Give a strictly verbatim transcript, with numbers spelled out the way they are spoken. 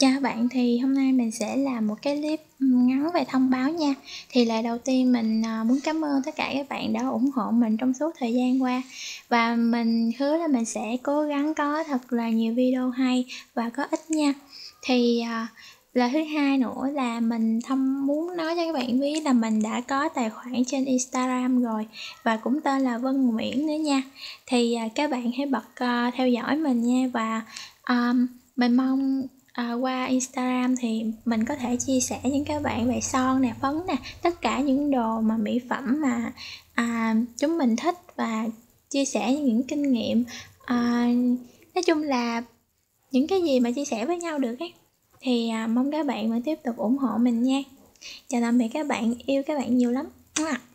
Chào bạn, thì hôm nay mình sẽ làm một cái clip, ngắn về thông báo nha. Thì lời đầu tiên mình, ờ, muốn cảm ơn tất cả các bạn đã ủng hộ mình trong suốt thời gian qua, và mình hứa là mình sẽ cố gắng có thật là nhiều video hay và có ích nha. Thì, ờ, lời thứ hai nữa là mình thông muốn nói cho các bạn biết là mình đã có tài khoản trên Instagram rồi, và cũng tên là Vân Nguyễn nữa nha. Thì, à, các bạn hãy bật, ờ, theo dõi mình nha, và, ờm, mình mong À, qua Instagram thì mình có thể chia sẻ những các bạn về son nè, phấn nè, tất cả những đồ mà mỹ phẩm mà, à, chúng mình thích, và chia sẻ những kinh nghiệm, à, nói chung là những cái gì mà chia sẻ với nhau được ấy. Thì, à, mong các bạn vẫn tiếp tục ủng hộ mình nha. Chào tạm biệt các bạn, yêu các bạn nhiều lắm.